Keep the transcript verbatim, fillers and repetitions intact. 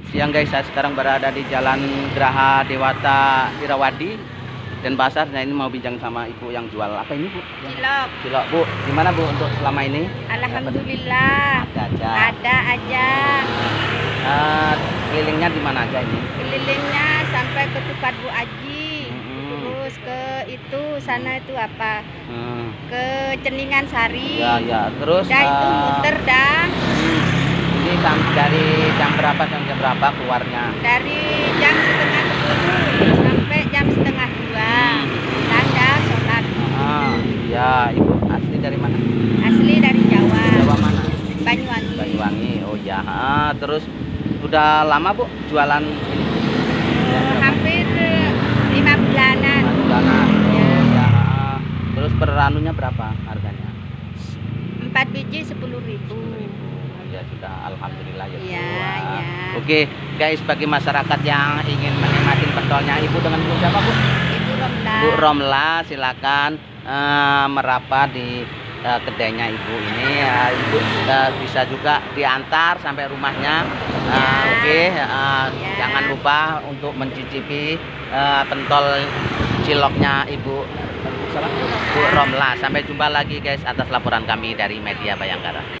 siang guys, saya sekarang berada di Jalan Geraha Dewata Irawadi Denpasar. Nah ini mau bincang sama ibu yang jual apa ini bu? Cilok. Cilok bu, gimana bu untuk selama ini? Alhamdulillah. Ada aja. Ada aja. Uh, kelilingnya di mana aja ini? Kelilingnya sampai ke Tupat Bu Aji. Hmm. Terus ke itu sana itu apa? Hmm. Ke Ceningan Sari. Ya ya. Terus. Dah itu uh, muter dah. Hmm. Ini dari jam berapa sampai jam berapa keluarnya? Dari jam setengah sepuluh sampai jam setengah dua. Tanda sholat. Ah, ya ibu asli dari mana? Asli dari Jawa. Jawa mana? Banyuwangi. Banyuwangi. Oh ya. Ah, terus udah lama bu jualan ini? Uh, hampir lima bulanan. Lima bulanan. Oh, Ya. ya. Ah. Terus per anunya berapa harganya? Empat biji sepuluh ribu. Ya sudah, alhamdulillah ya. Iya, Wah. iya. Oke guys, bagi masyarakat yang ingin menikmati pentolnya, ibu dengan ibu siapa bu? Ibu Romla. Bu Romla, silakan eh, merapat di eh, kedainya ibu ini. Ya, ibu eh, bisa juga diantar sampai rumahnya. Eh, Ya. Oke, eh, Ya. jangan lupa untuk mencicipi eh, pentol ciloknya ibu Bu Romla. Sampai jumpa lagi guys atas laporan kami dari Media Bayangkara.